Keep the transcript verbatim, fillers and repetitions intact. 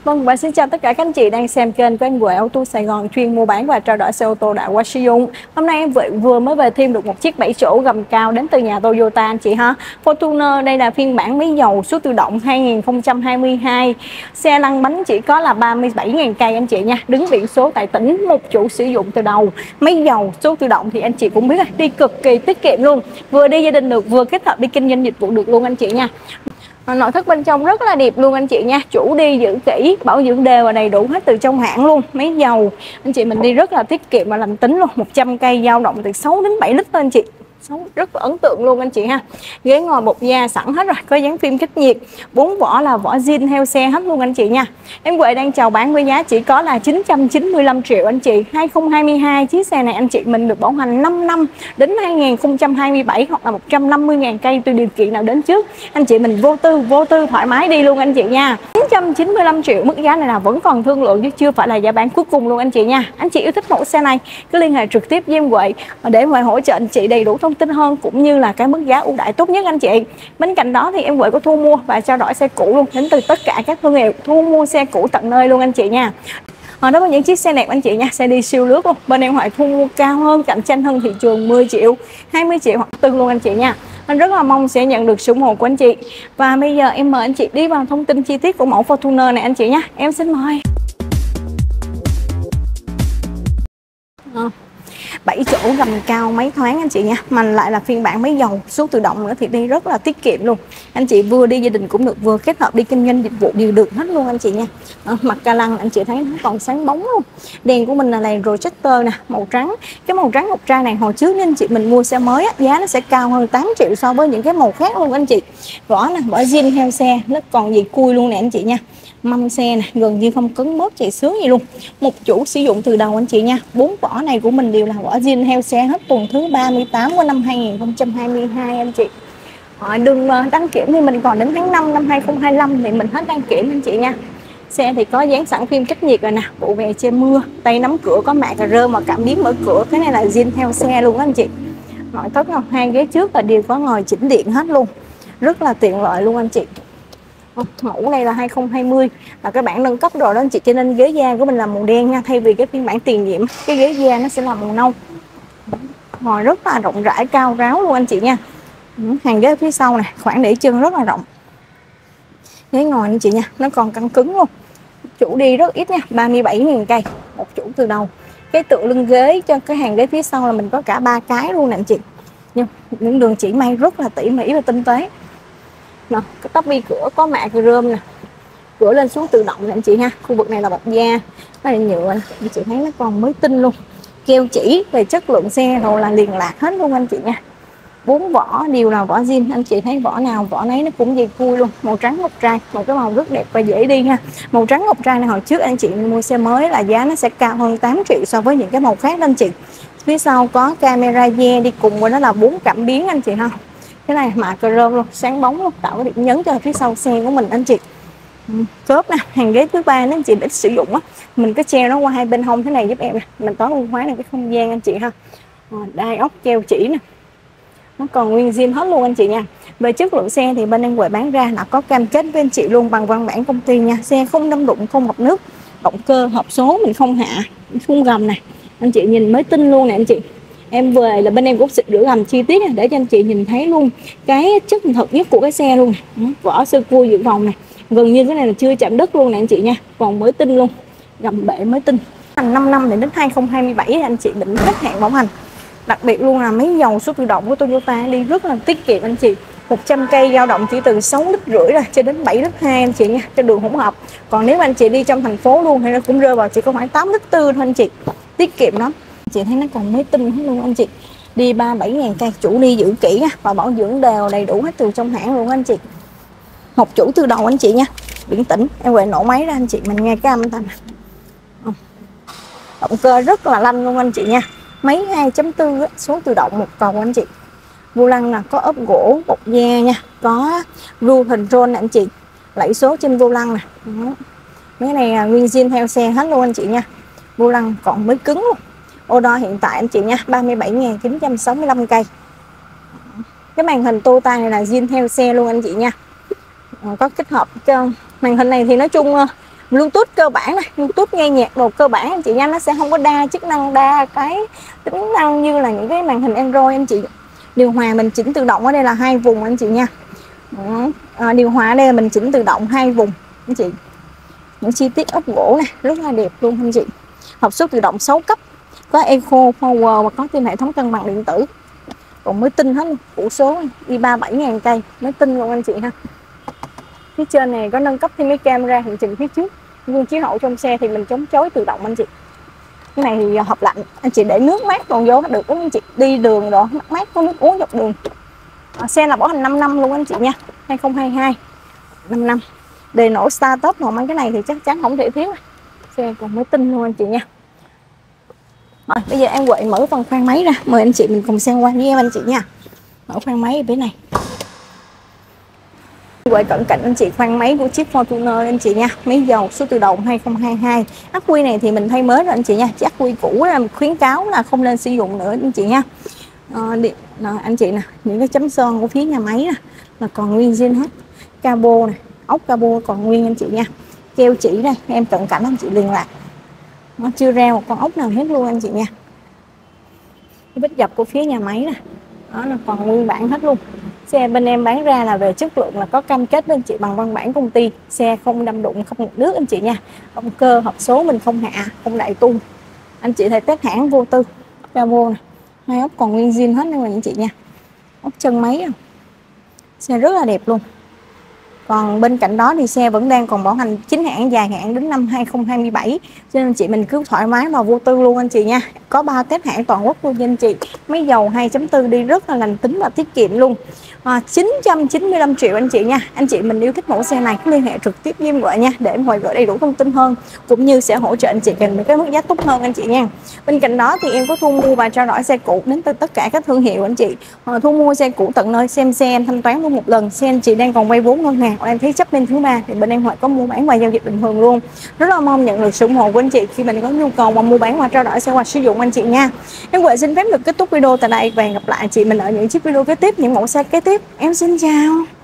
Vâng, và xin chào tất cả các anh chị đang xem kênh của anh Huệ Auto Sài Gòn, chuyên mua bán và trao đổi xe ô tô đã qua sử dụng. Hôm nay em vừa, vừa mới về thêm được một chiếc bảy chỗ gầm cao đến từ nhà Toyota anh chị ha. Fortuner, đây là phiên bản máy dầu số tự động hai nghìn không trăm hai mươi hai. Xe lăn bánh chỉ có là ba mươi bảy nghìn cây anh chị nha. Đứng biển số tại tỉnh, một chủ sử dụng từ đầu. Máy dầu số tự động thì anh chị cũng biết là đi cực kỳ tiết kiệm luôn. Vừa đi gia đình được, vừa kết hợp đi kinh doanh dịch vụ được luôn anh chị nha. Nội thất bên trong rất là đẹp luôn anh chị nha. Chủ đi giữ kỹ, bảo dưỡng đều và đầy đủ hết từ trong hãng luôn. Máy dầu anh chị mình đi rất là tiết kiệm và lành tính luôn. Một trăm cây dao động từ sáu đến bảy lít thôi anh chị. Rất là ấn tượng luôn anh chị ha. Ghế ngồi bột da sẵn hết rồi, có dán phim cách nhiệt, bốn vỏ là vỏ zin theo xe hết luôn anh chị nha. Em Huệ đang chào bán với giá chỉ có là chín trăm chín mươi lăm triệu anh chị. Hai không hai hai chiếc xe này anh chị mình được bảo hành năm năm đến hai nghìn không trăm hai mươi bảy hoặc là một trăm năm mươi nghìn cây tùy điều kiện nào đến trước. Anh chị mình vô tư vô tư thoải mái đi luôn anh chị nha. chín trăm chín mươi lăm triệu mức giá này là vẫn còn thương lượng chứ chưa phải là giá bán cuối cùng luôn anh chị nha. Anh chị yêu thích mẫu xe này cứ liên hệ trực tiếp với em Huệ để Huệ hỗ trợ anh chị đầy đủ thông tin hơn cũng như là cái mức giá ưu đãi tốt nhất anh chị. Bên cạnh đó thì em Huệ có thu mua và trao đổi xe cũ luôn, đến từ tất cả các thương hiệu, thu mua xe cũ tận nơi luôn anh chị nha. Ở đó có những chiếc xe đẹp anh chị nha, xe đi siêu lướt luôn. Bên em Huệ thu mua cao hơn, cạnh tranh hơn thị trường mười triệu, hai mươi triệu hoặc tương luôn anh chị nha. Anh rất là mong sẽ nhận được sự ủng hộ của anh chị. Và bây giờ em mời anh chị đi vào thông tin chi tiết của mẫu Fortuner này anh chị nha. Em xin mời. À. bảy chỗ gầm cao máy thoáng anh chị nha, mà lại là phiên bản máy dầu số tự động nữa thì đi rất là tiết kiệm luôn. Anh chị vừa đi gia đình cũng được, vừa kết hợp đi kinh doanh dịch vụ đều được hết luôn anh chị nha. À, mặt ca lăng anh chị thấy nó còn sáng bóng luôn. Đèn của mình là đèn projector nè, màu trắng. Cái màu trắng ngọc trai này hồi trước nên anh chị mình mua xe mới á, giá nó sẽ cao hơn tám triệu so với những cái màu khác luôn anh chị. Vỏ nè, vỏ zin theo xe, nó còn gì cui luôn nè anh chị nha. Mâm xe này gần như không cứng mớp chạy sướng gì luôn. Một chủ sử dụng từ đầu anh chị nha. Bốn vỏ này của mình đều là vỏ zin theo xe hết tuần thứ ba mươi tám của năm hai nghìn không trăm hai mươi hai anh chị. Họ đừng đăng kiểm thì mình còn đến tháng năm năm hai nghìn không trăm hai mươi lăm thì mình hết đăng kiểm anh chị nha. Xe thì có dán sẵn phim cách nhiệt rồi nè, bộ về che mưa, tay nắm cửa có mạ cà rơ mà cảm biến mở cửa, cái này là zin theo xe luôn anh chị. Nội thất không, hai ghế trước là đều có ngồi chỉnh điện hết luôn, rất là tiện lợi luôn anh chị. Mẫu này là hai không hai không là cái bản nâng cấp rồi đó anh chị, cho nên ghế da của mình là màu đen nha, thay vì cái phiên bản tiền nhiệm cái ghế da nó sẽ là màu nâu. Ngồi rất là rộng rãi cao ráo luôn anh chị nha. Hàng ghế phía sau này, khoảng để chân rất là rộng. Ghế ngồi anh chị nha, nó còn căng cứng luôn. Chủ đi rất ít nha, ba mươi bảy nghìn cây, một chủ từ đầu. Cái tựa lưng ghế cho cái hàng ghế phía sau là mình có cả ba cái luôn nè anh chị. Nhưng những đường chỉ may rất là tỉ mỉ và tinh tế. Nè, cái tắp bi cửa có mạ chrome nè, cửa lên xuống tự động nè anh chị ha. Khu vực này là bọc da, cái này nhựa, anh chị thấy nó còn mới tinh luôn. Keo chỉ về chất lượng xe rồi là liền lạc hết luôn anh chị nha. Bốn vỏ đều là vỏ zin, anh chị thấy vỏ nào vỏ nấy nó cũng dày cui luôn. Màu trắng ngọc trai, một cái màu rất đẹp và dễ đi ha. Màu trắng ngọc trai này hồi trước anh chị mua xe mới là giá nó sẽ cao hơn tám triệu so với những cái màu khác đó anh chị. Phía sau có camera da đi cùng với nó là bốn cảm biến anh chị ha. Cái này mạ chrome luôn, sáng bóng luôn, tạo cái điểm nhấn cho phía sau xe của mình anh chị. Cốp nè, hàng ghế thứ ba nếu anh chị ít sử dụng á, mình có treo nó qua hai bên hông thế này giúp em nè, mình tối ưu hóa được cái không gian anh chị ha. Đai ốc keo chỉ nè, nó còn nguyên zin hết luôn anh chị nha. Về chất lượng xe thì bên em Huệ bán ra là có cam kết với anh chị luôn bằng văn bản công ty nha. Xe không đâm đụng, không ngập nước, động cơ hộp số mình không hạ, khung gầm này anh chị nhìn mới tinh luôn nè anh chị. Em về là bên em cũng xịt rửa gầm chi tiết này, để cho anh chị nhìn thấy luôn cái chất thật nhất của cái xe luôn. Vỏ sơ cua dự phòng này, gần như cái này là chưa chạm đất luôn nè anh chị nha, còn mới tinh luôn, gầm bệ mới tinh. Hành năm năm đến hai không hai bảy anh chị định hết hạn bảo hành. Đặc biệt luôn là máy dầu số tự động của Toyota đi rất là tiết kiệm anh chị. Một trăm cây dao động chỉ từ sáu lít rưỡi rồi cho đến bảy lít hai anh chị nha, cho đường hỗn hợp. Còn nếu anh chị đi trong thành phố luôn thì nó cũng rơi vào chỉ có khoảng tám lít tư thôi anh chị, tiết kiệm lắm. Chị thấy nó còn mới tinh hết luôn anh chị. Đi ba bảy ngàn cây, chủ đi giữ kỹ nha, và bảo dưỡng đều đầy đủ hết từ trong hãng luôn anh chị. Một chủ từ đầu anh chị nha, biển tĩnh. Em Huệ nổ máy ra anh chị mình nghe cái âm thanh. Động cơ rất là lanh luôn anh chị nha. Máy hai chấm bốn số tự động một cầu anh chị. Vô lăng là có ốp gỗ bọc da nha, có cruise control nè anh chị, lẫy số trên vô lăng nè. Cái này là nguyên zin theo xe hết luôn anh chị nha. Vô lăng còn mới cứng luôn. Ô đo hiện tại anh chị nha, ba mươi bảy nghìn chín trăm sáu mươi lăm cây. Cái màn hình Toyota này là zin theo xe luôn anh chị nha. Có kết hợp cho màn hình này thì nói chung Bluetooth cơ bản này, Bluetooth nghe nhạc đồ cơ bản anh chị nha, nó sẽ không có đa chức năng, đa cái tính năng như là những cái màn hình Android anh chị. Điều hòa mình chỉnh tự động ở đây là hai vùng anh chị nha. À, điều hòa ở đây là mình chỉnh tự động hai vùng anh chị. Những chi tiết ốp gỗ này rất là đẹp luôn anh chị. Hộp số tự động sáu cấp, có Eco Power và có thêm hệ thống cân bằng điện tử. Còn mới tinh hết, phủ số i ba bảy ngàn cây, mới tinh luôn anh chị ha. Phía trên này có nâng cấp thêm cái camera hiện trình phía trước. Gương chiếu hậu trong xe thì mình chống chói tự động anh chị. Cái này thì hộp lạnh, anh chị để nước mát còn vô được anh chị, đi đường rồi mát mát có nước uống dọc đường. À, xe là bảo hành năm năm luôn anh chị nha, hai không hai hai, năm năm. Đề nổ start top hoặc mấy cái này thì chắc chắn không thể thiếu. Xe còn mới tinh luôn anh chị nha. Rồi bây giờ em quậy mở phần khoang máy ra, mời anh chị mình cùng xem qua với em anh chị nha. Mở khoang máy ở bên này. Quay cận cảnh anh chị khoang máy của chiếc Fortuner anh chị nha, máy dầu số tự động hai không hai hai. Ắc quy này thì mình thay mới rồi anh chị nha, ắc quy cũ là khuyến cáo là không nên sử dụng nữa anh chị nha. À, đi, đó, anh chị nè, những cái chấm sơn của phía nhà máy nè là còn nguyên zin hết. Cabo này, ốc cabo còn nguyên anh chị nha. Keo chỉ đây, em cận cảnh anh chị liền lại, nó chưa ra một con ốc nào hết luôn anh chị nha. Cái vết dập của phía nhà máy nè, đó là còn nguyên bản hết luôn. Xe bên em bán ra là về chất lượng là có cam kết với anh chị bằng văn bản công ty, xe không đâm đụng, không ngập nước anh chị nha. Động cơ hộp số mình không hạ, không đại tung. Anh chị thấy test hãng vô tư. Cabo này, hai ốc còn nguyên zin hết luôn anh chị nha. Ốc chân máy à. Xe rất là đẹp luôn. Còn bên cạnh đó thì xe vẫn đang còn bảo hành chính hãng dài hạn đến năm hai không hai bảy, cho nên chị mình cứ thoải mái vào vô tư luôn anh chị nha. Có ba test hãng toàn quốc luôn anh chị. Máy dầu hai chấm bốn đi rất là lành tính và tiết kiệm luôn. À, chín trăm chín mươi lăm triệu anh chị nha. Anh chị mình yêu thích mẫu xe này cứ liên hệ trực tiếp với em gọi nha, để em hỏi gửi đầy đủ thông tin hơn, cũng như sẽ hỗ trợ anh chị cần một cái mức giá tốt hơn anh chị nha. Bên cạnh đó thì em có thu mua và trao đổi xe cũ đến từ tất cả các thương hiệu anh chị. À, thu mua xe cũ tận nơi, xem xe em thanh toán luôn một lần. Xe anh chị đang còn vay vốn ngân hàng, em thấy chấp lên thứ ba thì bên em hỏi có mua bán và giao dịch bình thường luôn. Rất là mong nhận được sự ủng hộ của anh chị khi mình có nhu cầu mà mua bán và trao đổi xe hoặc sử dụng anh chị nha. Em Huệ xin phép được kết thúc video tại đây và hẹn gặp lại anh chị mình ở những chiếc video kế tiếp, những mẫu xe kế tiếp. Em xin chào.